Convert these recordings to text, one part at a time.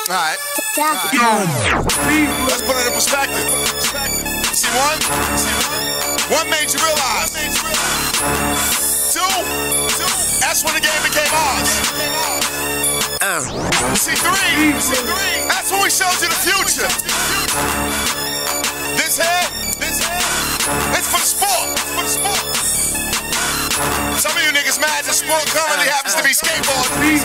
Alright. Let's put it in perspective. See one? One made you realize. Two, that's when the game became ours. See three, that's when we showed you the future. This here, it's for the sport. Some of you niggas mad that sport currently happens to be skateboarding.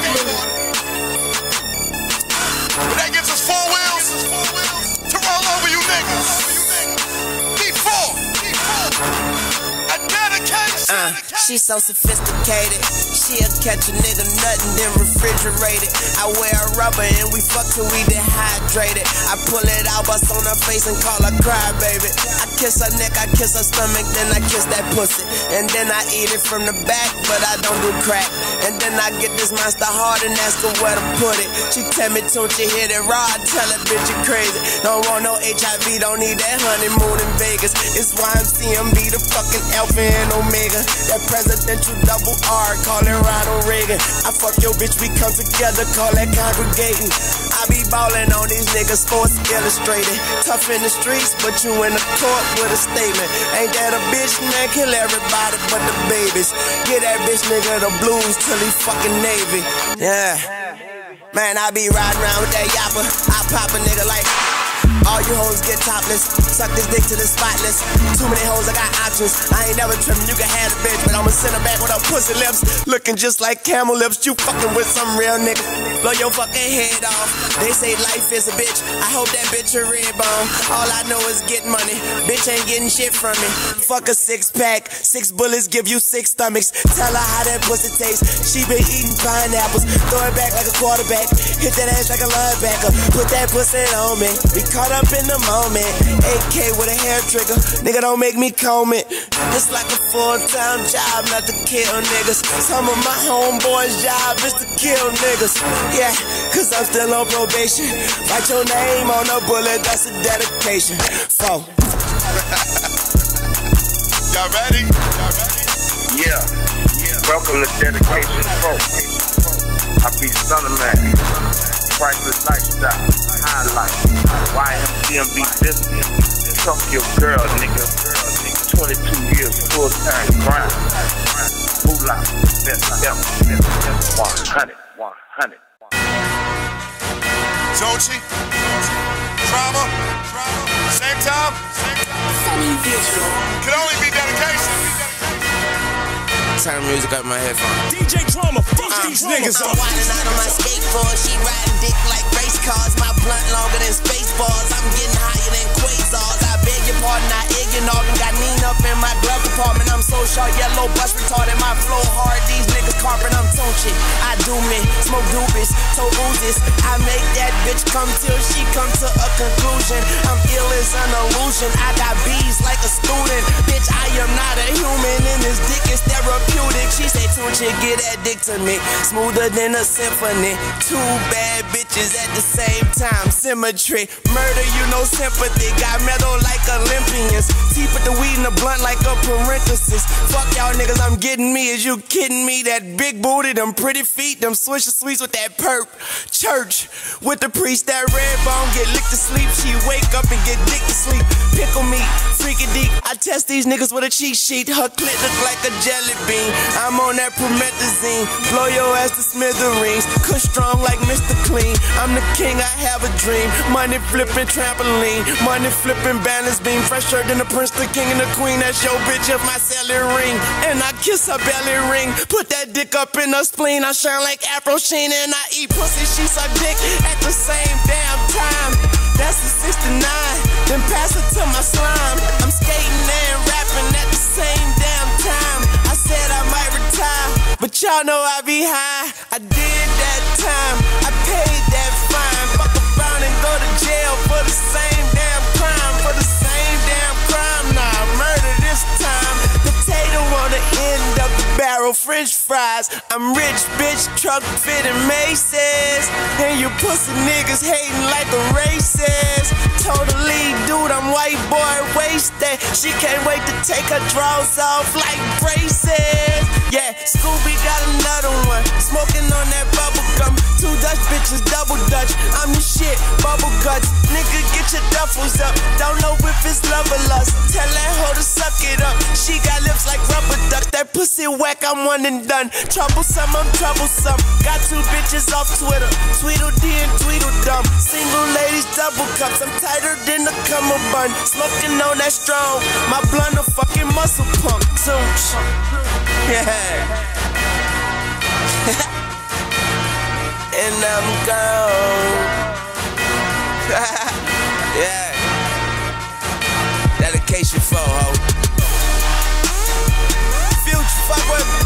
But that gives us 4 wheels to roll over you niggas. D4. A dedication. She's so sophisticated. She'll catch a nigga nuttin' then refrigerate it. I wear a rubber and we fuck till we dehydrated. I pull it out, bust on her face and call her cry, baby. I kiss her neck, I kiss her stomach, then I kiss that pussy. And then I eat it from the back, but I don't do crack. And then I get this monster hard and ask her where to put it. She tell me, don't you hit it raw? I tell her, bitch, you crazy. Don't want no HIV, don't need that honeymoon in Vegas. It's YMCMB, the fucking Alpha and Omega. That presidential double R, call it Ronald Reagan. I fuck your bitch, we come together, call that congregating. I be ballin' on these niggas, Sports Illustrated. Tough in the streets, but you in the court with a statement. Ain't that a bitch, man? Kill everybody but the babies. Get that bitch nigga the blues till he fucking Navy. Yeah. Man, I be riding around with that yapper. I pop a nigga like all you hoes get topless. Suck this dick to the spotless. Too many hoes, I got options. I ain't never trippin', you can have a bitch, but I'ma send her back with her pussy lips. Looking just like camel lips. You fucking with some real nigga. Blow your fucking head off. They say life is a bitch. I hope that bitch a red bone. All I know is get money. Bitch ain't getting shit from me. Fuck a 6-pack. 6 bullets give you 6 stomachs. Tell her how that pussy tastes. She been eating pineapples. Throw it back like a quarterback. Hit that ass like a linebacker. Put that pussy on me. We caught up in the moment. AK with a hair trigger. Nigga, don't make me comb it. It's like a full-time job not to kill niggas. Some of my homeboys' job is to kill niggas. Yeah, cause I'm still on probation. Write your name on a bullet, that's a dedication. Y'all ready? Yeah. Welcome to Dedication 4. I be Stunner Man. Priceless lifestyle. Highlight. YMCMB business. Fuck your girl, nigga. 22 years full-time grind. Moolah. Best ever. 100. Jochi, Drama, same time. Can only be dedication. Turn music up in my headphones. DJ Drama, fuck these niggas up. I'm winding out on my skateboard. She riding dick like race cars. My blunt longer than Spaceballs. I'm getting higher than Quasars. I beg your pardon, I ignored and got Nina up in my glove compartment. I'm so sharp, yellow bus retarded. My flow hard, these niggas carpet. I'm tone shit. I do me, smoke doobies, toe oozes. I make that bitch come till she come to a conclusion. I'm ill as an illusion. I got bees like a student. Bitch, I am not a human and this dick is therapeutic. She say, Tunchi, get that dick to me. Smoother than a symphony. 2 bad bitches at the same time. Symmetry. Murder, you know sympathy. Got metal like Olympians. T put the weed in the blunt like a parenthesis. Fuck y'all niggas, I'm getting me. Is you kidding me? That big booty, them pretty feet, them swisher sweets with that perp. Church with the priest, that red bone get licked to sleep. She wake up and get dick to sleep. Pickle meat, freaky deep. I test these niggas with a cheat sheet. Her clit look like a jelly bean. I'm on that promethazine. Blow your ass to smithereens. Cush strong like Mr. Clean. I'm the king, I have a dream. Money flipping trampoline. Money flipping balance beam. Fresher than the prince, the king, and the queen. That's your bitch if my celly ring. And I kiss her belly ring. Put that dick up in her spleen. I shine like Afro Sheen. And I eat pussy, she suck dick at the same damn time. That's the 69. Then pass it to my slime. I'm skating and rapping at the same damn time. I said I might retire, but y'all know I be high. I did that time, I paid that fine. Fuck around and go to jail for the same damn crime. For the same damn crime, nah, murder this time. Potato on the end of the barrel, French fries. I'm rich, bitch, truck fitting Macy's. And you pussy niggas hating like a racist. Totally, dude, I'm white boy wasted. She can't wait to take her drawers off like braces. Yeah, Scooby got another one. Smoking on that bubble gum. 2 Dutch bitches, double Dutch. I'm the shit, bubble guts. Nigga, get your duffels up. Don't know if it's love or lust. Tell that hoe to suck it up. She got lips like rubber duck. That pussy whack, I'm one and done. Troublesome, I'm troublesome. Got 2 bitches off Twitter. Tweedledee and Tweedledum. Single ladies, double cups. I'm tighter than a cummerbund. Smoking on that strong. My blunt a fucking muscle pump. Zoom. Yeah. And I'm gone. Yeah. Dedication for ho. Future, fuck with me.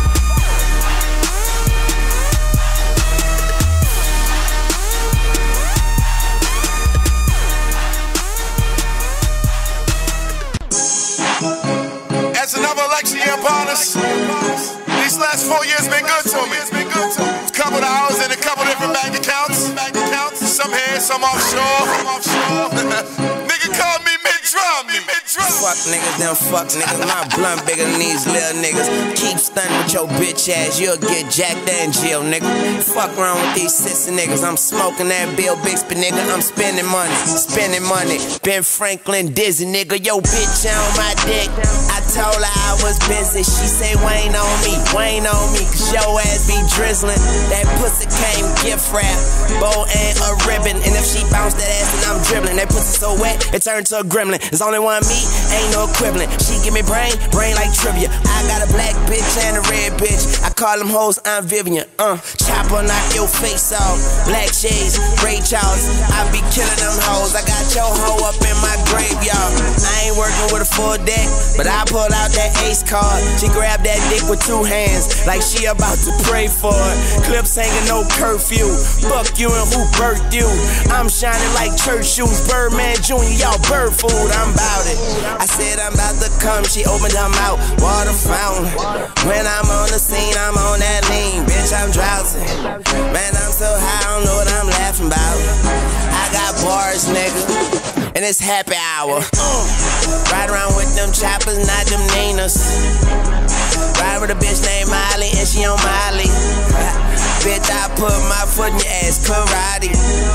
As another election year upon us, these last 4 years been good to me. A couple of hours in a couple different bank accounts. Some here, some offshore. Nigga call me mid-drum. Fuck niggas, them fuck niggas. My blunt bigger than these little niggas. Keep stunning with your bitch ass, you'll get jacked and jail, nigga. Fuck around with these sissy niggas. I'm smoking that Bill Bixby, nigga. I'm spending money. Ben Franklin, Dizzy, nigga. Yo, bitch on my dick. I told her I was busy. She say, Wayne on me, cause your ass be drizzling. That pussy came gift wrap, bow and a ribbon. And if she bounce that ass, then I'm dribbling. That pussy so wet, it turned to a gremlin. There's only one me, ain't no equivalent. She give me brain like trivia. I got a black bitch and a red bitch. I call them hoes, I'm Vivian. Chopper, knock your face off. Black shades, gray Charles. I be killing them hoes. I got your hoe up in my graveyard. I ain't working with a full deck, but I pull out that ace card. She grab that dick with 2 hands, like she about to pray for it. Clips hanging, no curfew. Fuck you and who birthed you. I'm shining like church shoes. Birdman Jr., y'all bird food. I'm about it. I said I'm about to come. She opened her mouth, water fountain. When I'm on the scene, I'm on that lean. Bitch, I'm drowsy. Man, I'm so high, I don't know what I'm laughing about. I got bars, nigga, and it's happy hour. Ride around with them choppers, not them Ninas. Ride with a bitch named Miley, and she on Miley. Bitch, I put my foot in your ass, karate.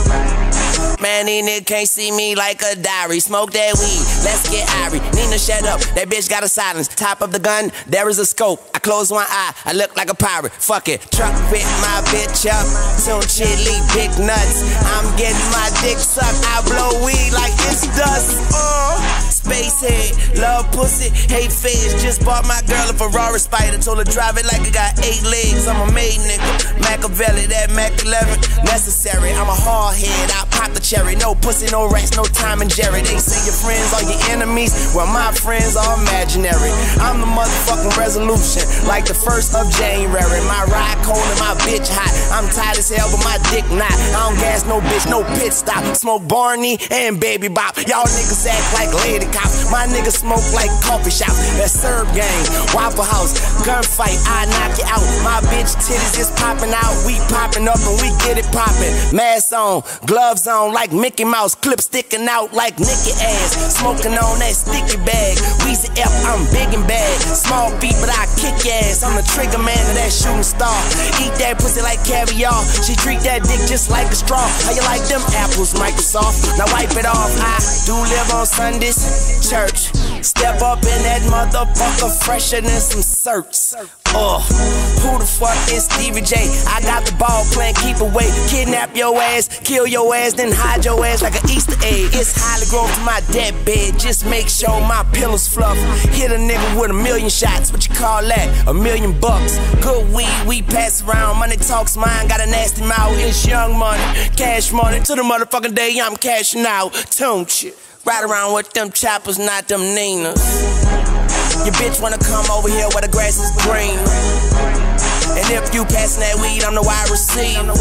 Man, these niggas can't see me like a diary. Smoke that weed, let's get irie. Nina, shut up, that bitch got a silence. Top of the gun, there is a scope. I close one eye, I look like a pirate. Fuck it, truck pick my bitch up. Soon chili, big nuts. I'm getting my dick sucked. I blow weed like it's dust. Space head, love pussy, hate face. Just bought my girl a Ferrari Spider. Told her drive it like it got 8 legs. I'm a maid nigga, Machiavelli, that Mac 11 necessary. I'm a hard head, I pop the cherry. No pussy, no rats, no Tom and Jerry. They say your friends are your enemies, well my friends are imaginary. I'm the motherfucking resolution, like the 1st of January. My ride cold and my bitch hot. I'm tired as hell, but my dick not. I don't gas no bitch, no pit stop. Smoke Barney and Baby Bop. Y'all niggas act like lady cops. My niggas smoke like coffee shop. That Serb gang, Waffle House, gunfight, I knock you out. My bitch titties is popping out. We popping up and we get it popping. Mask on, gloves on like Mickey Mouse. Clip sticking out like Nicky ass. Smoking on that sticky bag. Weezy F, I'm big and bad. Small beat, but I kick your ass. I'm the trigger man of that shooting star. Eat that pussy like caviar. She treat that dick just like a straw. How you like them apples, Microsoft? Now wipe it off. I do live on Sundays. Church. Step up in that motherfucker fresher than some certs. Who the fuck is Stevie J? I got the ball plan, keep away. Kidnap your ass, kill your ass, then hide your ass like an Easter egg. It's highly grown to my deathbed, just make sure my pillow's fluff. Hit a nigga with 1,000,000 shots, what you call that? $1,000,000 bucks. Good weed, we pass around, money talks mine, got a nasty mouth. It's young money, cash money, to the motherfucking day I'm cashing out. Don't you? Ride around with them choppers, not them Ninas. Your bitch wanna come over here where the grass is green. And if you passing that weed, I'm the wide receiver.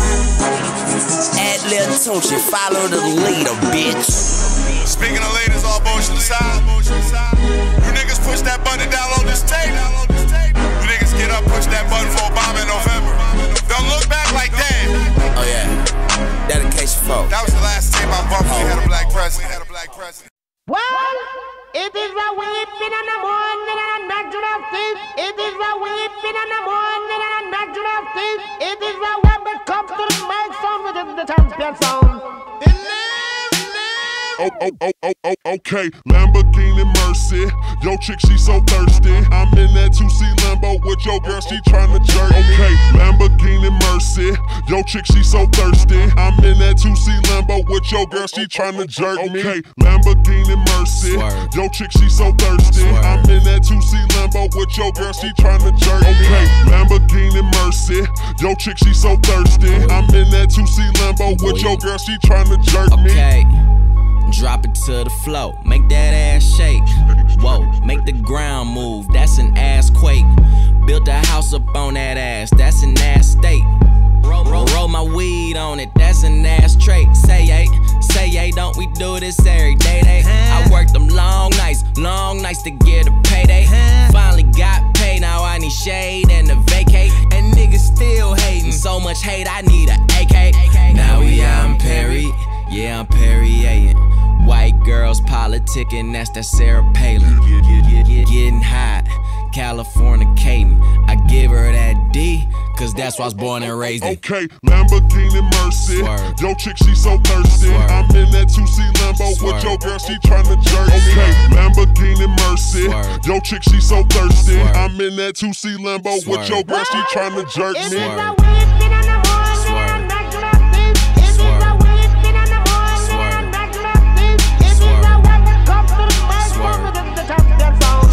Add Lil Tunchi, follow the leader, bitch. Speaking of ladies, all bullshit aside, you niggas push that button down on this tape. You niggas get up, push that button for Obama in November. Don't look back like that. Oh yeah, dedication for. That was the last tape I bumped. We had a black president. Well, it is a weeping in the morning and a natural thing. It is a weeping in the morning and a natural thing. It is a when it comes to the mic sound, which is the champion sound. Okay, Lamborghini Mercy. Yo, chick, she so thirsty. I'm in that 2C Lambo with your girl, she tryna jerk. Okay, Lamborghini Mercy. Yo, chick, she so thirsty. I'm in that 2C Lambo with your girl, she tryna jerk me. Okay, Lamborghini Mercy. Yo, chick, she so thirsty. I'm in that 2C Lambo with your girl, she tryna jerk me. Okay, Lamborghini Mercy. Yo, chick, she so thirsty. I'm in that 2C Lambo with your girl, she tryna jerk me. Okay. Drop it to the floor, make that ass shake. Whoa, make the ground move, that's an ass quake. Built a house up on that ass, that's an ass state. Roll my weed on it, that's an ass trait. Say yay, don't we do this every day? I worked them long nights to get a payday. Finally got paid, now I need shade and a vacate. And niggas still hating, so much hate, I need a AK. Now we out in Perry, yeah, I'm Perrier. White girls politicking, that's that Sarah Palin. Getting hot, Californicating. I give her that D, cause that's why I was born and raised in. Okay, Lamborghini Mercy. Swerve. Yo, chick, she so thirsty. Swerve. I'm in that 2C Lambo Swerve. with your girl, she tryna jerk. Okay, Lamborghini Mercy. Swerve. Yo, chick, she so thirsty. Swerve. I'm in that 2C Lambo with Swerve. your girl, she tryna jerk It is me. a weeping in the morning and a natural thing. It is a weeping in the morning and a natural thing. It is a when it comes to the mic sound, which is the champion sound.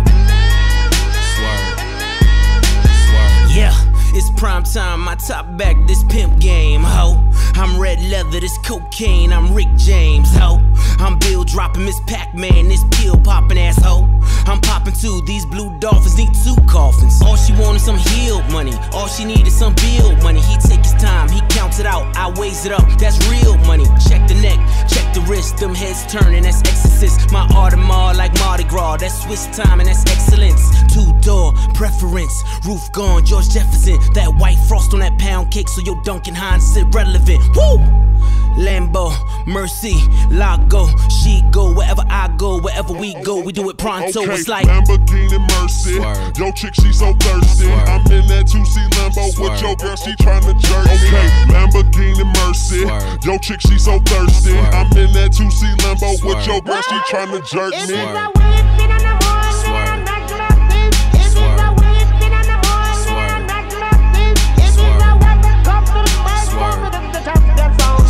Yeah, it's prime time, my top back, this pimp game, ho. I'm red leather, this cocaine, I'm Rick James, ho. I'm Bill dropping Miss Pac-Man, this pill popping asshole. I'm popping too, these blue dolphins need 2 coffins. All she wanted some healed money, all she needed some bill money. He take his time, he counts it out, I weighs it up, that's real money. Check the neck, check the wrist, them heads turning, that's exorcist. My Audemars like Mardi Gras, that's Swiss time and that's excellence. 2-door preference, roof gone, George Jefferson. That white frost on that pound cake, so your Duncan Hines sit relevant. Woo! Lambo, Mercy, Lago, she go wherever I go, wherever we go, we do it pronto. Okay, It's like Lamborghini Mercy. Swerve. Yo, chick, she so thirsty. Swerve. I'm in that 2C Lambo with Swerve. your girl, she tryna jerk. Okay, Lamborghini Mercy. Swerve. Yo, chick, she so thirsty. Swerve. I'm in that 2C Lambo with Swerve. your girl, she tryna jerk It is me. a weeping in the morning and a natural thing. It is a weeping in the morning and a natural thing. It is a when it comes to the mic sound, which is the champion sound.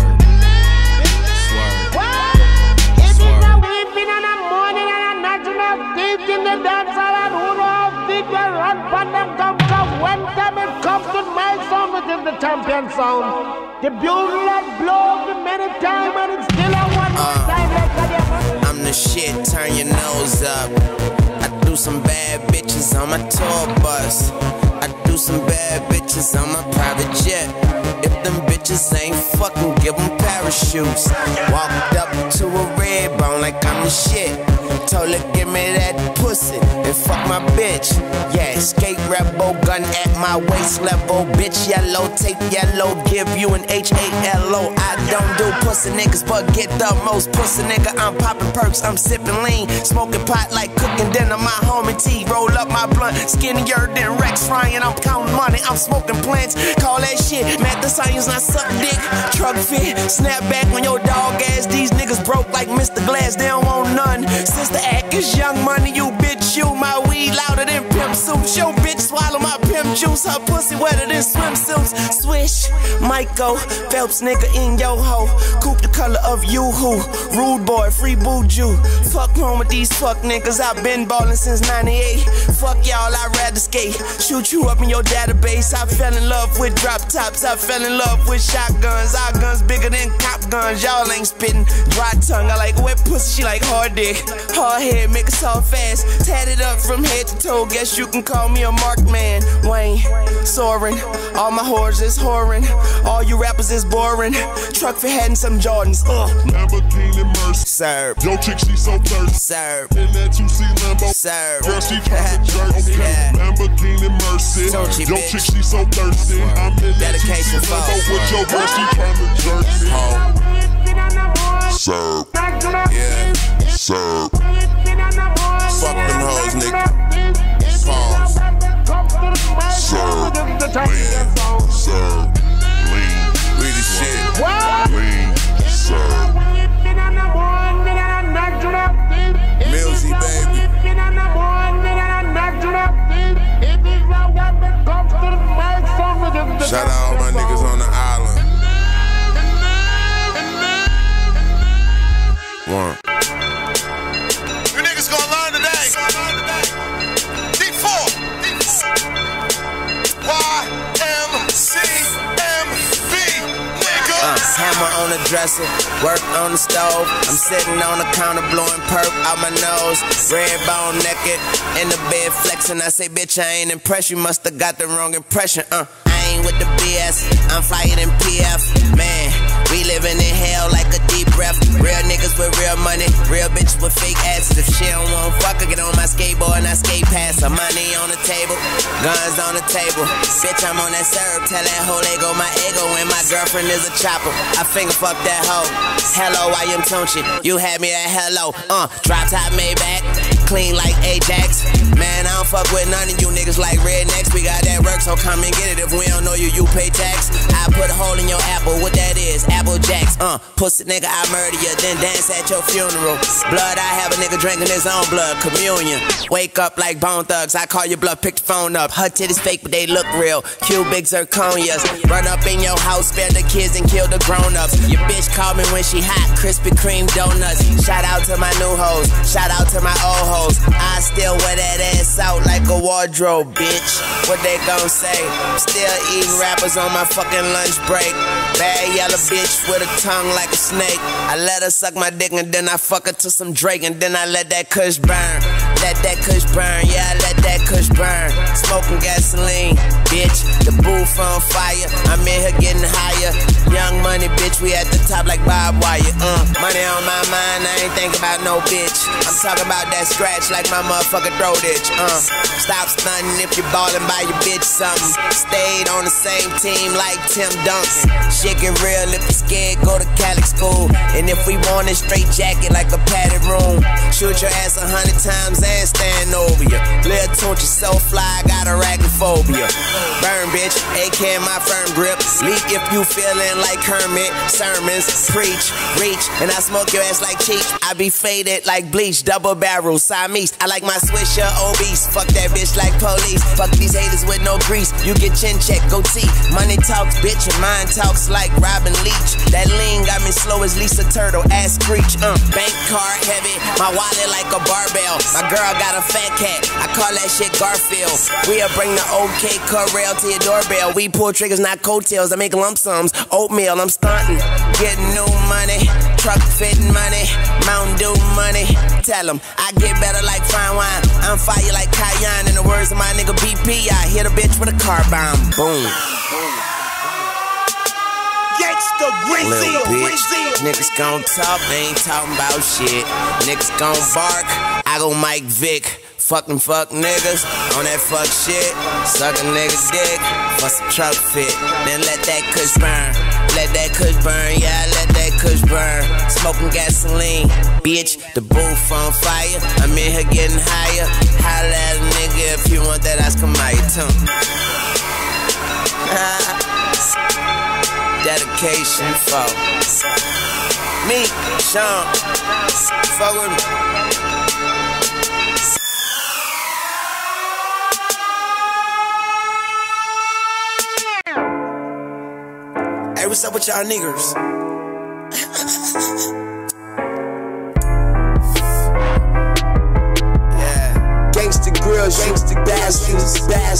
It is a weeping in the morning and a natural thing in the dance hall, and who know how big they run from them come, cause when time it comes to my sound, which is the champion sound. The bugle that blows the many time and it's still a one time like that. I'm the shit, turn your nose up. I do some bad bitches on my tour bus. I do some bad bitches on my private jet. If them bitches ain't fucking, give them parachutes. Walked up to a red bone like I'm the shit. Told her give me that pussy and fuck my bitch. Yeah, skate rebel, gun at my waist level. Bitch yellow, tape yellow, give you an H-A-L-O. I don't do pussy niggas, but get the most pussy nigga. I'm popping perks, I'm sipping lean, smoking pot like cooking dinner. My homie T, roll up my blunt, skinnier than Rex Ryan. I'm counting money, I'm smoking plants. Call that shit mad the science, not suck dick. Truck fit, snap back on your dog ass. These niggas broke like Mr. Glass, they don't want none. Sister act is young money, you bitch, you. My weed louder than pimp suits. Yo bitch swallow my pimp juice. Her pussy wetter than swimsuits. Swish, Michael Phelps nigga in yo ho. Coupe the color of you-hoo. Rude boy, free boo-ju. Fuck home with these fuck niggas. I've been ballin' since 98. Fuck y'all, I'd rather skate. Shoot you up in your database. I fell in love with drop tops. I fell in love with shotguns. Our guns bigger than cop guns. Y'all ain't spittin'. Dry tongue, I like wet pussy, she like hard dick. Hard head, make it soft fast. Tatted up from head to toe. Guess you can call me a marked man. Wayne, soaring. All my whores is whoring. All you rappers is boring. Truck for head and some Jordans. Lamborghini Mercy. Serve. Yo, chick, she so thirsty. Serve. In that 2C Lambo. Serve. Girl, she tryna jerk. Okay. Yeah. Lamborghini Mercy. Told you, Yo, bitch. chick, she so thirsty. I'm in that Dedication 2C Lambo false. with your girl, she tryna jerk me. Serve. Yeah. Serve. Fuck them hoes, nigga. check this out. Serve, lean, We the shit. What? lean, serve. Milsy, baby. Shout out all my niggas on the island. One. You niggas gonna learn today. D4. YMCMB, nigga. Hammer on the dresser, work on the stove. I'm sitting on the counter blowing perp out my nose. Red bone naked, in the bed flexing. I say, bitch, I ain't impressed. You musta got the wrong impression. I ain't with the BS, I'm fighting PF. Man, we living in hell like a deep breath. Real niggas with real money, real bitches with fake asses. If she don't want fuck, I get on my skateboard and I skate past her. Money on the table, guns on the table. Bitch, I'm on that syrup, tell that hoe they go my ego. And my girlfriend is a chopper, I finger fuck that hoe. Hello, I am Tunchi, you had me at hello. Drop top Maybach, clean like Ajax. Man, I don't fuck with none of you niggas like rednecks. We got that work, so come and get it. If we don't know you, you pay tax. I put a hole in your apple, what that is? Apple Jacks, pussy nigga, I murder you, then dance at your funeral. Blood, I have a nigga drinking his own blood, communion. Wake up like Bone Thugs, I call your bluff, pick the phone up. Her titties fake, but they look real. Cubic zirconias, run up in your house, spare the kids and kill the grown-ups. Your bitch call me when she hot, Krispy Kreme donuts. Shout out to my new hoes, shout out to my old hoes. I still wear that ass out like a wardrobe, bitch. What they gon' say? Still eating rappers on my fucking lunch break. Bad yellow bitch with a tongue like a snake. I let her suck my dick and then I fuck her to some Drake. And then I let that kush burn. Let that kush burn, yeah, I let that kush burn. Smoking gasoline, bitch, the booth on fire. I'm in here getting higher. Young money, bitch, we at the top like Bob Wire. Money on my mind, I ain't thinking about no bitch. I'm talking about that scratch like my motherfucking throat itch. Stop stunting if you're ballin', buy your bitch something. Stayed on the same team like Tim Duncan. Shit get real if you're scared, go to Catholic school. And if we want a straight jacket like a padded room, shoot your ass 100 times and stand over you. Lil' Tunchi so fly, got arachnophobia. Burn, bitch, AK in my firm grip. Leak if you feeling like Kermit. Sermons, preach, reach, and I smoke your ass like Cheech. I be faded like bleach, double barrel, Siamese. I like my Swisher obese. Fuck that bitch like police. Fuck these haters with no grease. You get chin check, goatee. Money talks, bitch, and mine talks like Robin Leach. That lean got me slow as Lisa Turtle, ass screech. Bank card heavy, my wallet like a barbell. My girl got a fat cat, I call that shit Garfield. We'll bring the OK Corral to your doorbell. We pull triggers, not coattails. I make lump sums, oatmeal, I'm stunting. Getting new money, truck fitting money, Mountain Dew money. Tell them, I get better like fine wine. I'm fire like Cayenne. In the words of my nigga BP, I hit a bitch with a car bomb. Boom. Gangsta Greasy. Little bitch, niggas gon' talk, they ain't talking about shit. Niggas gon' bark, I go Mike Vick. Fuck niggas on that fuck shit. Suck a nigga's dick for some truck fit. Then let that kush burn. Let that kush burn, yeah, let that kush burn. Smoking gasoline, bitch, the booth on fire. I'm in here getting higher. Holla at a nigga if you want that ice come out your tongue. Dedication for me, Sean. Fuck with me. Hey, what's up with y'all niggers? Yeah. Gangsta grills, gangsta bastards.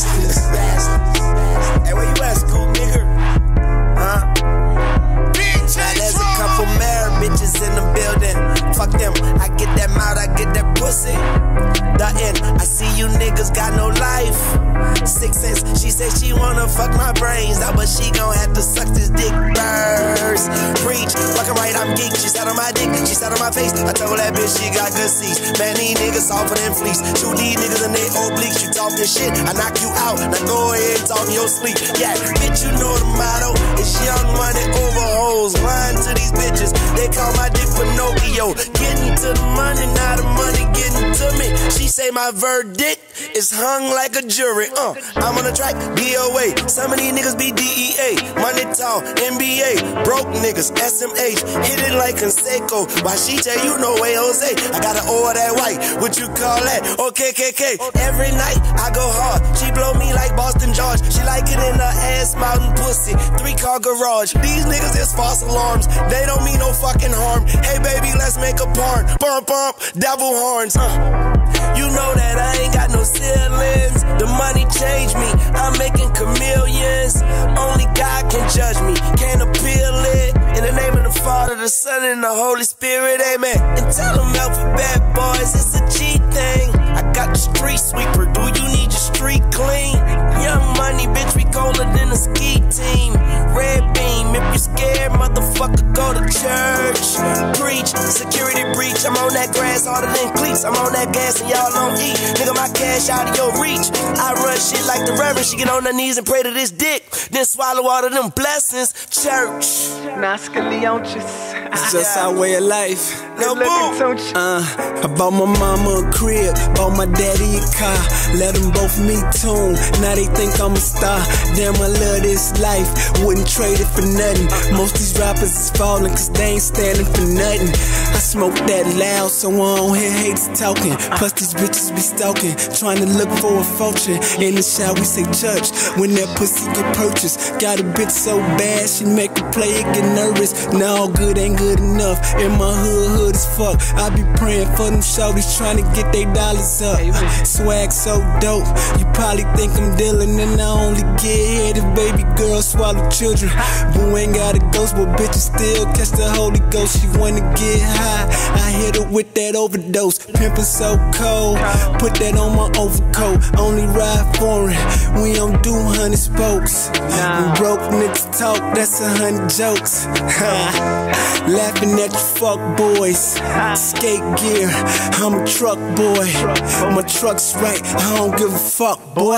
Hey, where you at, school nigger? Huh? Now there's a couple mad bitches in the building. Fuck them, I get that mouth, I get that pussy. The end, I see you niggas got no life. 6 cents, she said she wanna fuck my brains out, but she gon' have to suck this dick first. Preach, fucking right, I'm geek. She sat on my dick, she sat on my face. I told that bitch she got good seats. Man, these niggas softer than fleece. Shoot these niggas in they obliques. You talking shit, I knock you out. Now go ahead and talk in your sleep. Yeah, bitch, you know the motto. It's young money over hoes. Lying to these bitches, they call my dick Pinocchio. Getting to the money, now the money getting to me. me. She say my verdict is hung like a jury. I'm on the track, DOA. Some of these niggas be DEA. Money tall, NBA. Broke niggas, SMH. Hit it like Conseco. Why she tell you no way, Jose? I gotta owe that white. What you call that? Oh, KKK. Every night I go hard. She blow me like Boston George. She like it in her ass, mountain pussy. 3-car garage. These niggas is false alarms. They don't mean no fucking harm. Hey baby, let's make a porn. Bump, bump, devil horns. You know that I ain't got no ceilings. The money changed me. I'm making chameleons. Only God can judge me. Can't appeal it. In the name of the Father, the Son, and the Holy Spirit, amen. And tell them alphabet boys, it's a G thing. I got the street sweeper. Do you need your street clean? Young money, bitch, we colder than a ski team. Red beam, if you scared, motherfucker, go to church. Preach, security breach. I'm on that grass harder than cleats. I'm on that gas and y'all don't eat. Nigga, my cash out of your reach. I run shit like the Reverend. She get on her knees and pray to this dick. Then swallow all of them blessings. Church. It's just our way of life. No boo. I bought my mama a crib, bought my daddy a car. Let them both meet tune. Now they think I'm a star. Damn, I love this life. Wouldn't trade it for nothing. Most these rappers is falling cause they ain't standing for nothing. I smoke that loud so I don't hear haters talking. Plus these bitches be stalking, trying to look for a fortune. In the shower we say church when that pussy get purchased. Got a bitch so bad she make a player get nervous. Now good ain't good enough. In my hood as fuck. I be praying for them shorties trying to get they dollars up. Swag so dope, you probably think I'm dealing, and I only get hit if baby girls swallow children. Boo ain't got a ghost, but bitches still catch the Holy Ghost. She wanna get high, I hit her with that overdose. Pimpin' so cold, put that on my overcoat. Only ride foreign, we don't do 100 spokes. When broke niggas talk, that's 100 jokes. Laughing at you fuck boys. Skate gear, I'm a truck boy. My truck's right, I don't give a fuck, boy.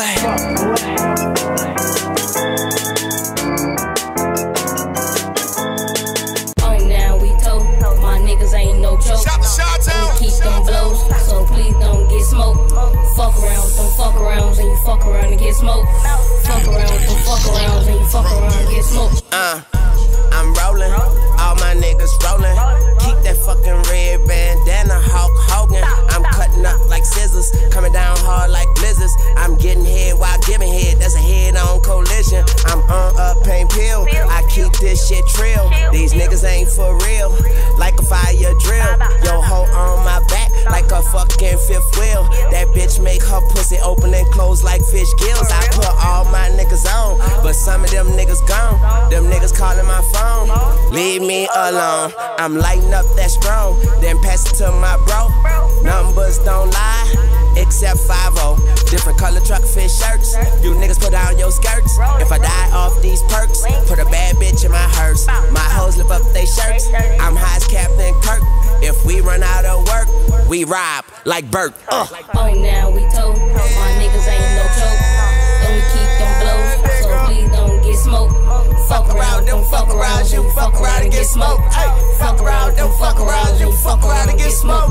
Keep them blows, so please don't get smoked. Fuck around, don't fuck around, and you fuck around and get smoked. Fuck around, don't fuck around, and you fuck around and get smoked. I'm rolling, all my niggas rolling. Keep that fucking red bandana, Hulk Hogan. I'm cutting up like scissors, coming down hard like blizzards. I'm getting head while giving head, that's a head-on collision. I'm on a pain pill, I keep this shit trill. These niggas ain't for real, like a fire drill. Yo ho on my back, like a fucking fifth wheel. That bitch make her pussy open and close like fish gills. I put all my niggas on, but some of them niggas gone. Them niggas calling my phone. Leave me alone, I'm lighting up that strong. Then pass it to my bro. Numbers don't lie, except 5-0. Different color truck fit shirts. You niggas put down your skirts. If I die off these perks, put a bad bitch in my hearse. My hoes lift up they shirts. I'm high as Captain Kirk. If we run out of work, we rob like Burt. Now we told my niggas ain't no joke. And we keep them blows, so please don't get smoked. Fuck around, don't fuck around, you fuck around and get smoked. Fuck around, don't fuck around, you fuck around and get smoked.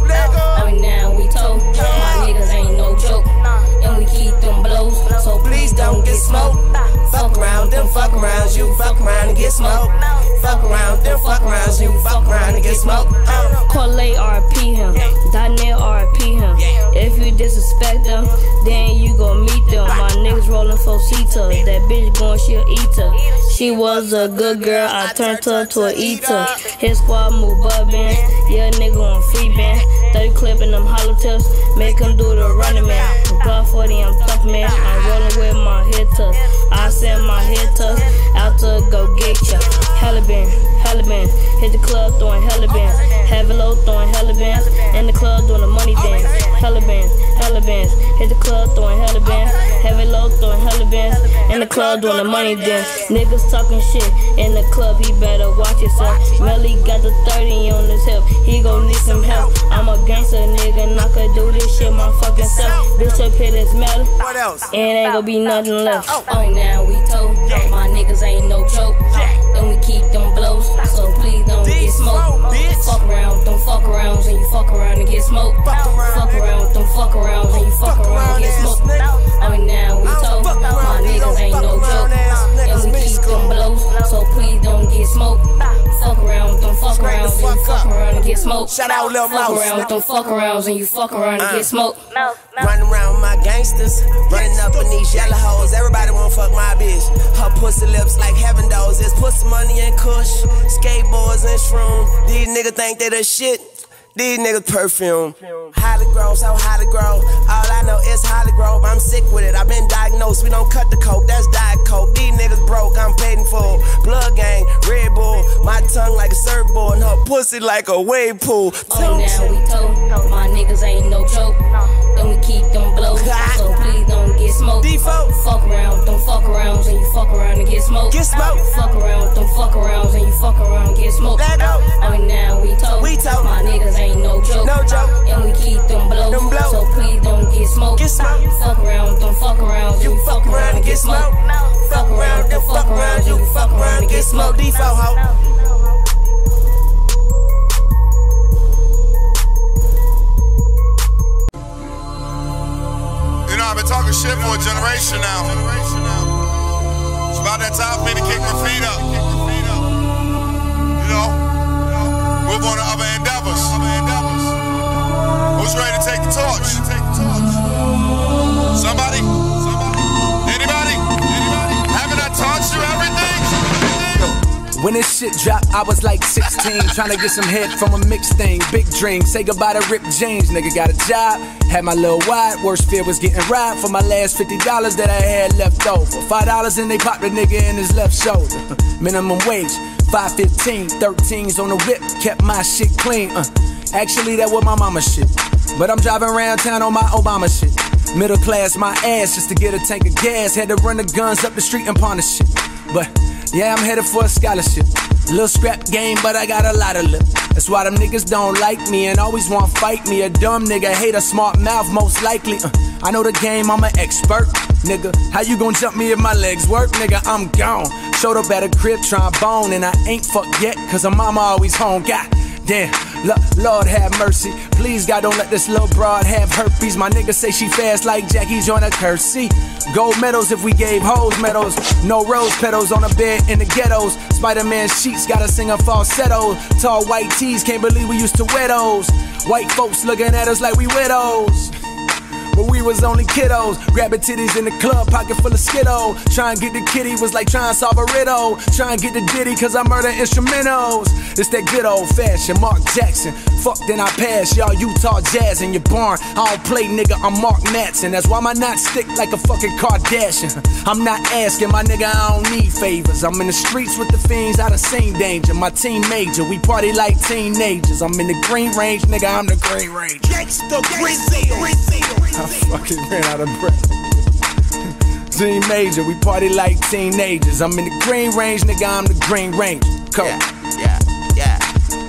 Now we told my niggas ain't no joke. And we keep them blows, so please don't get smoked. Fuck around, then fuck around, you fuck around and get smoked. Fuck around, then fuck around, you fuck around and get smoked. Corley RP him, Donnell RP him. If you disrespect them, then you gon' meet them. My niggas rolling 4-seater, that bitch going, she'll eat her. She was a good girl, I turned her to a eater. His squad move bubbin', yeah nigga on free band. 30 clip in them hollow tips, make him do the running man. Blood 40, I'm tough man, I'm rolling with my hitters. I send my hitters out to go get ya. Hella band, hit the club throwing hella bands. Heavy low throwing hella bands, in the club doing the money dance. Hella bands, hit the club throwing hella bands. Heavy low throwing hella bands, in the club doing the money dance. Niggas talking shit in the club, he better watch himself. Melly got the 30 on his hip, he gon' need some help. I'm a gangster nigga, and I could do this shit my fucking self. Bitch up here is metal, and ain't gon' be nothing left. Now we told my niggas ain't no joke. And we keep them blows, so please don't get smoked. Fuck around, don't fuck around, and you fuck around and get smoked. Fuck around, don't fuck get smoked. Shout out Lil Fuck Mouse. around with them fuck arounds and you fuck around and get smoked. Running around with my gangsters, running up in these yellow hoes. Everybody wanna fuck my bitch. Her pussy lips like heaven doors. It's pussy money and kush, skateboards and shroom. These niggas think they the shit. These niggas perfume. Holly Grove, so Holly Grove. All I know is Holly Grove. I'm sick with it. I've been diagnosed. We don't cut the coke, that's Diet Coke. These niggas broke, I'm paid in full. Blood gang, Red Bull. My tongue like a surfboard and her pussy like a wave pool. Oh, now we told my niggas ain't no joke. Then we keep them blows. So please don't get smoked. Default. Fuck around with them fuck arounds and you fuck around and get smoked. Get smoked. Fuck around with them fuck arounds and you fuck around and get smoked. Let go. Oh, now we told my niggas ain't no joke. No joke. And we keep them blows. So please don't get smoked. Get smoked. Fuck around with them fuck arounds and you fuck around and get smoked. Fuck around with them fuck arounds and you fuck around and get smoked. Default, ho. You know, I've been talking shit for a generation now. It's about that time for me to kick my feet up. You know, move on to other endeavors. Who's ready to take the torch? Somebody? Anybody? Haven't I taught you everything? When this shit dropped, I was like 16, trying to get some head from a mixed thing. Big dream, say goodbye to Rip James. Nigga got a job, had my little wide. Worst fear was getting robbed for my last $50 that I had left over. $5 and they popped the nigga in his left shoulder. Minimum wage, $5.15, 13s on the whip, kept my shit clean. Actually, that was my mama shit. But I'm driving around town on my Obama shit. Middle class, my ass, just to get a tank of gas. Had to run the guns up the street and pawn the shit. But yeah, I'm headed for a scholarship. Little scrap game, but I got a lot of lip. That's why them niggas don't like me and always want to fight me. A dumb nigga hate a smart mouth, most likely. I know the game, I'm an expert. Nigga, how you gon' jump me if my legs work? Nigga, I'm gone. Showed up at a crib trombone and I ain't fucked yet, cause her mama always home. God damn, Lord have mercy. Please, God, don't let this little broad have herpes. My nigga say she fast like Jackie Joyner Kersey. Gold medals if we gave hoes medals. No rose petals on a bed in the ghettos. Spider-Man sheets gotta sing a falsetto. Tall white tees, can't believe we used to wear those. White folks looking at us like we widows. But we was only kiddos, grabbing titties in the club, pocket full of Skittle. Try and get the kitty was like trying to solve a riddle. Try and get the ditty cause I murder instrumentals. It's that good old fashioned Mark Jackson. Fuck then I pass, y'all Utah Jazz in your barn. I don't play nigga, I'm Mark Matson. That's why my knot stick like a fucking Kardashian. I'm not asking my nigga, I don't need favors. I'm in the streets with the fiends, I done seen danger. My team major, we party like teenagers. I'm in the Green Range, nigga, I'm the Green Range. Gangsta Grizzly. I fucking ran out of breath. Team major, we party like teenagers. I'm in the Green Range, nigga, I'm the Green Range. Cool. Yeah.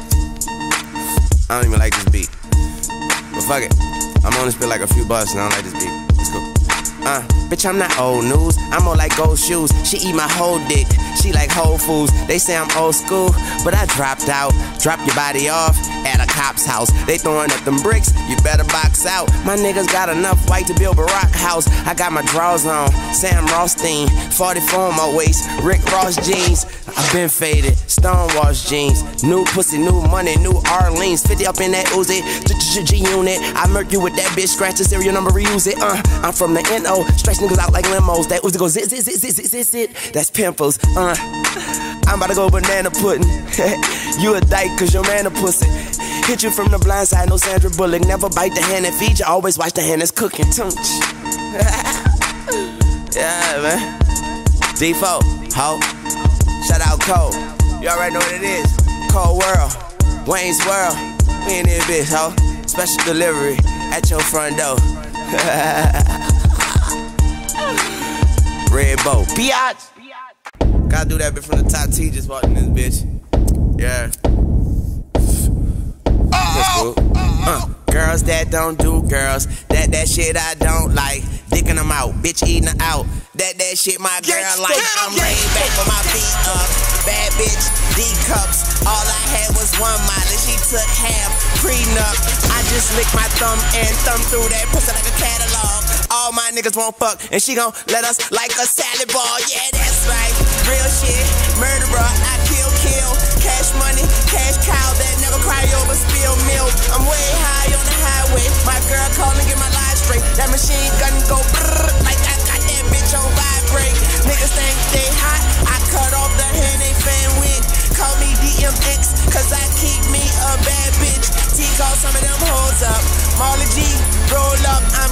I don't even like this beat. But fuck it. I'm gonna spit like a few bars and I don't like this beat. It's cool. Bitch, I'm not old news. I'm more like gold shoes. She eat my whole dick. She like Whole Foods. They say I'm old school, but I dropped out. Drop your body off at a cop's house. They throwing up them bricks. You better box out. My niggas got enough white to build a rock house. I got my drawers on. Sam Rothstein. 44 on my waist. Rick Ross jeans. I've been faded. Stonewash jeans. New pussy, new money, new Arlene's. 50 up in that Uzi. G-Unit. I murk you with that bitch. Scratch the serial number, reuse it. I'm from the N.O. Stretch niggas out like limos. That Uzi goes zit, zit, zit, zit, zit, zit. That's pimples. I'm about to go banana pudding. You a dyke cause your man a pussy. Hit you from the blind side, no Sandra Bullock. Never bite the hand that feeds you, always watch the hand that's cooking. Tunch. Yeah, man. Default, ho. Shout out Cole. You already know what it is. Cold World, Wayne's World. We in this bitch, ho. Special delivery at your front door. Red Bow, biatch. Gotta do that bit from the top T, just walking this bitch. Yeah. That's cool. Girls that don't do girls. That shit I don't like. Dicking them out, bitch eating her out. That shit my girl like. I'm laid back with my feet up. Bad bitch, D-cups. All I had was one mile, she took half. Prenup. I just licked my thumb and thumb through that pussy like a catalog. All my niggas won't fuck, and she gon' let us like a salad ball. Yeah, that's right. Real shit. Murderer, I kill. Cash money, cash cow that never cry over.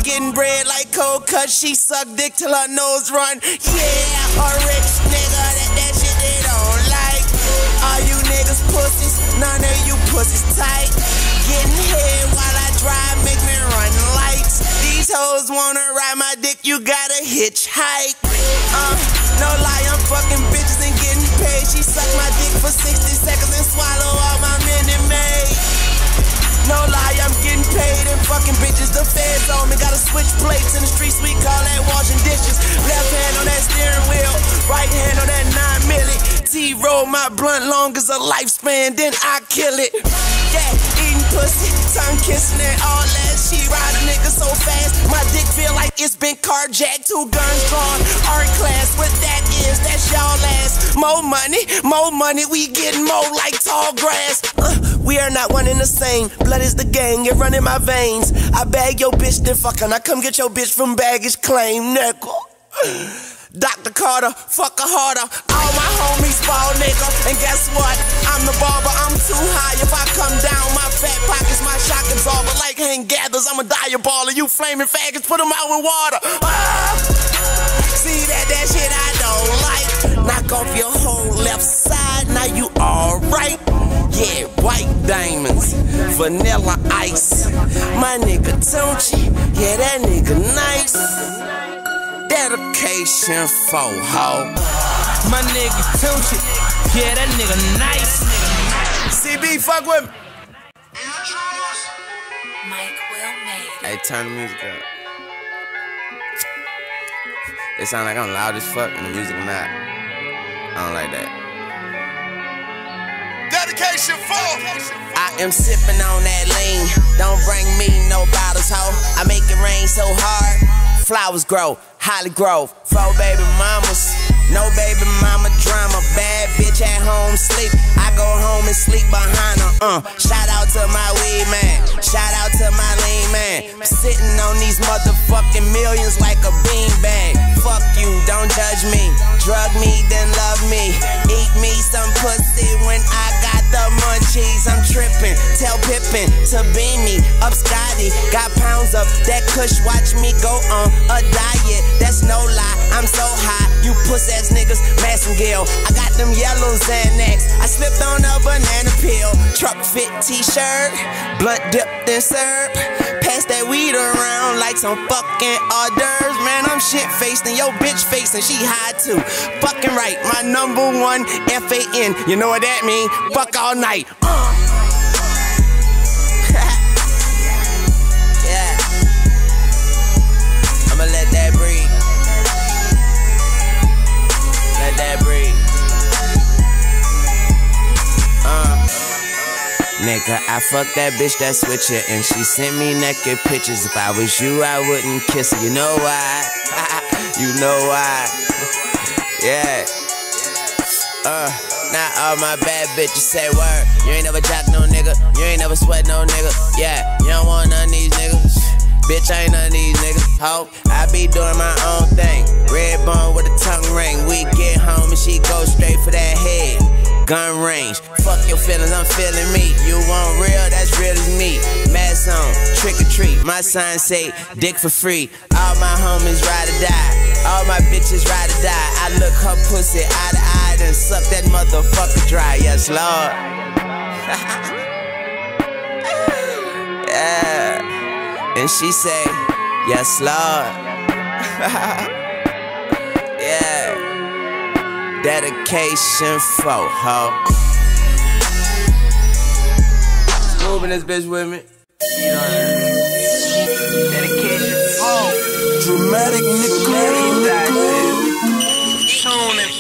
getting bread like cold cut. She suck dick till her nose run. Yeah, a rich nigga, that shit they don't like. All you niggas pussies, none of you pussies tight. Getting head while I drive, make me run lights. These hoes wanna ride my dick, you gotta hitchhike. No lie, I'm fucking bitches and getting paid. She suck my dick for 60 seconds and swallow all my Minute Maid. No lie, I'm getting paid and fucking bitches. The feds on me, gotta switch plates in the streets. We call that washing dishes. Left hand on that steering wheel, right hand on that 9 milli. T-roll my blunt long as a lifespan, then I kill it. Yeah, eating pussy, tongue kissing and all that. She ride a nigga so fast, my dick feel like it's been carjacked. 2 guns drawn, art class. What that is, that's y'all ass. More money, we getting more like tall grass. We are not one and the same. Blood is the gang, it run in my veins. I bag your bitch, then fuck her. Now come get your bitch from baggage claim, nigga. Dr. Carter, fuck her harder. All my homies ball, nigga. And guess what? I'm the barber, I'm too high. If I come down, my fat pockets, my shock absorber. Like hand gathers, I'm a diaballer. You flaming faggots, put them out with water. See that shit I don't like. Knock off your whole left side, now you alright. Yeah, white diamonds, vanilla ice. My nigga Tunchi, yeah, that nigga nice. Dedication for hoe. My nigga Tunchi, yeah, that nigga nice. CB, fuck with me. Mike Will made. Hey, turn the music up. It sound like I'm loud as fuck and the music not. I don't like that. Dedication for. I am sipping on that lean. Don't bring me no bottles, ho. I make it rain so hard. Flowers grow, Holly Grove. 4 baby mamas, no baby mama drama. Bad bitch at home sleep. I go home and sleep behind her. Shout out to my weed man. Shout out to my lean man. Sitting on these motherfucking millions like a beanbag. Fuck you, don't judge me. Drug me, then love me. Eat me some pussy when I got the munchies. I'm tripping, tell Pippin to beam me up Scotty. Got pounds up that kush, watch me go on a diet. That's no lie, I'm so high. You puss ass niggas, Massengale. I got them yellow Xanax. I slipped on a banana peel. Truck fit t-shirt, blunt dipped in syrup. Pass that weed around like some fucking hors d'oeuvres. Man, I'm shit faced and yo bitch faced and she high too. Fucking right, my #1 FAN. You know what that mean? Fuck all night. Yeah. I'ma let that breathe. Let that breathe. Nigga, I fucked that bitch that switcher and she sent me naked pictures. If I was you, I wouldn't kiss her. You know why? You know why? Yeah. Now all my bad bitches say word. You ain't never jock no nigga. You ain't never sweat no nigga. Yeah, you don't want none of these niggas. Bitch, I ain't none of these niggas. Ho, I be doing my own thing. Red bone with a tongue ring. We get home and she go straight for that head. Gun range, fuck your feelings, I'm feeling me. You want real, that's real as me. Mad song, trick or treat. My sign say, dick for free. All my homies ride or die. All my bitches ride or die. I look her pussy eye to eye and suck that motherfucker dry. Yes, Lord. Yeah. And she say, yes, Lord. Yeah. Dedication for ho. Moving this bitch with me. Dedication for. Dramatic nigga. Tune and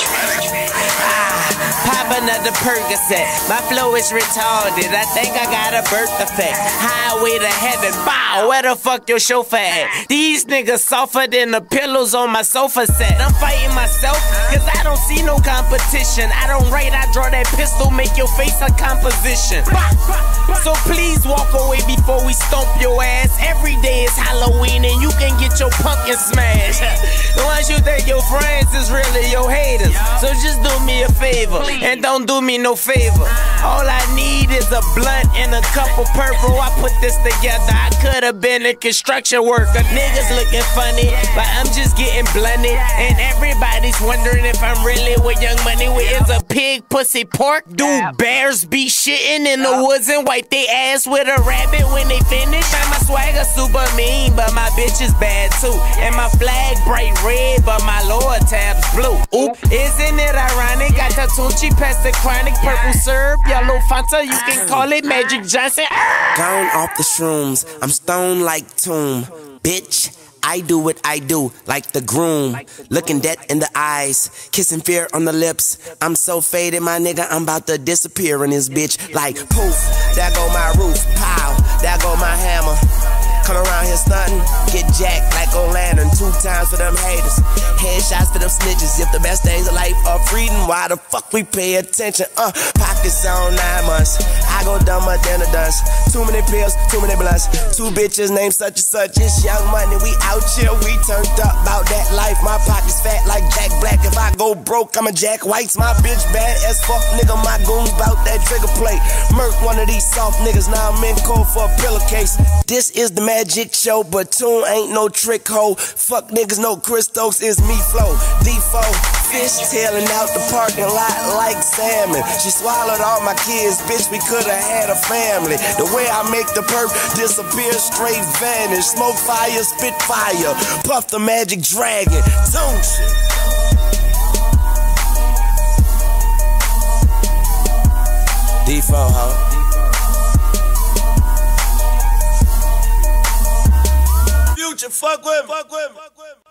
pop another Percocet. My flow is retarded. I think I got a birth defect. Highway to heaven. Bow. Where the fuck your chauffeur at? These niggas softer than the pillows on my sofa set. I'm fighting myself, cause I don't see no competition. I don't write, I draw that pistol, make your face a composition. So please walk away before we stomp your ass. Every day is Halloween and you can get your pumpkin smashed. The ones you think your friends is really your haters. So just do me a favor and don't do me no favor. All I need is a blunt and a couple purple. I put this together, I could've been a construction worker. Niggas looking funny, but I'm just getting blunted. And everybody's wondering if I'm really with Young Money. Is a pig, pussy, pork? Do bears be shitting in the woods and wipe their ass with a rabbit when they finish? And my swagger super mean, but my bitch is bad too. And my flag bright red, but my lower tab's blue. Oop, isn't it ironic? Got the Tunchi, past the chronic, purple syrup, yellow Fanta, you can call it Magic Johnson. Gone off the shrooms, I'm stoned like Tomb. Bitch, I do what I do, like the groom. Looking death in the eyes, kissing fear on the lips. I'm so faded, my nigga, I'm about to disappear in this bitch. Like poof, there go my roof, pow, there go my hammer. Come around here stunting, get jacked like old lantern. 2 times for them haters, headshots for them snitches. If the best days of life are freedom, why the fuck we pay attention? Pockets on 9 months, I go dumber than a dust. Too many pills, too many blunts. 2 bitches named such and such. It's Young Money, we out here, we turned up about that life. My pockets fat like Jack Black. If I go broke, I'm a Jack White's. My bitch bad as fuck, nigga. My goons bout that trigger plate. Murk one of these soft niggas, now I'm in cold for a pillowcase. This is the magic show, but Tune ain't no trick hoe. Fuck niggas, no Chris Stokes, is me flow. D4, fish tailing out the parking lot like salmon. She swallowed all my kids, bitch, we could've had a family. The way I make the perp disappear, straight vanish. Smoke fire, spit fire, puff the magic dragon. Tune shit. D4, ho. Future, fuck with him, fuck with him, fuck with him.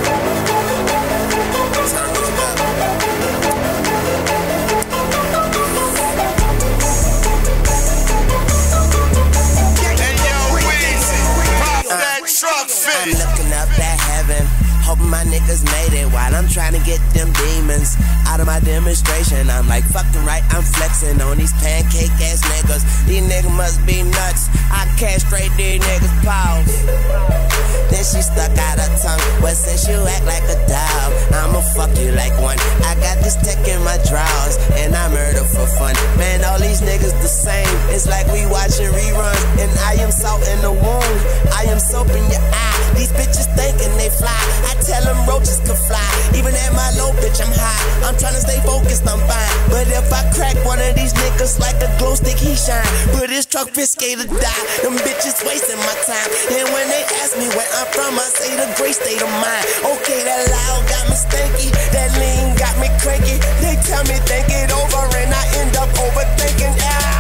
Hey yo, Weezy, pop that truck fit. I'm looking up at heaven, hoping my niggas made it while I'm trying to get them demons out of my demonstration. I'm like, fucking right, I'm flexing on these pancake ass niggas. These niggas must be nuts. I castrate these niggas, pause. Then she stuck out her tongue. Well, since you act like a dog, I'ma fuck you like one. I got this tech in my drawers, and I murder for fun. Man, all these niggas the same. It's like we watching reruns, and I am salt in the wound. I am soap in your eye. These bitches thinking they fly. I tell them roaches can fly. Even at my low, bitch, I'm high. I'm trying to stay focused, I'm fine. But if I crack one of these niggas like a glow stick, he shine. But his truck risque to die. Them bitches wasting my time. And when they ask me where I'm from, I say the great state of mind. Okay, that loud got me stanky. That lean got me cranky. They tell me think it over and I end up overthinking.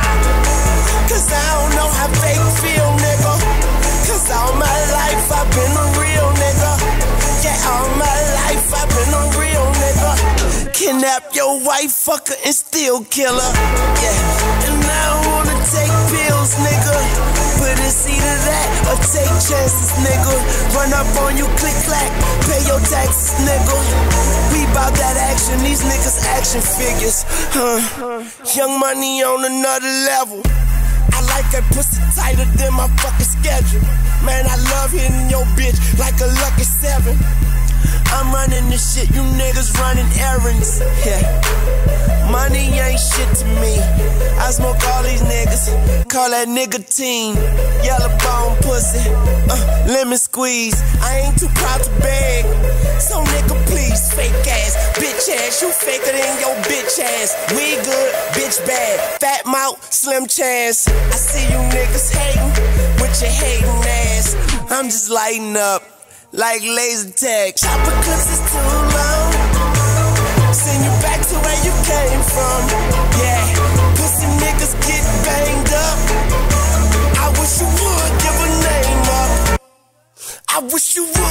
Cause I don't know how fake feel, nigga. Cause all my life I've been a real nigga. Yeah, all my life I've been a real nigga. Kidnap your wife, fuck her, and still kill her. Yeah, and I don't wanna take pills, nigga. But it's either that or take chances, nigga. Run up on you, click clack, pay your taxes, nigga. We bout that action, these niggas action figures. Young Money on another level. I like that pussy tighter than my fucking schedule. Man, I love hitting your bitch like a lucky 7. I'm running this shit, you niggas running errands. Yeah, money ain't shit to me. I smoke all these niggas, call that nicotine. Yellow bone pussy, lemon squeeze. I ain't too proud to beg, so nigga please, fake ass, bitch ass. You faker than your bitch ass. We good, bitch bad, fat mouth, slim chance. I see you niggas hating with your hating ass. I'm just lighting up like laser tag. Chopper clips is too long. Send you back to where you came from. Yeah, pussy niggas get banged up. I wish you would give a name up. I wish you would.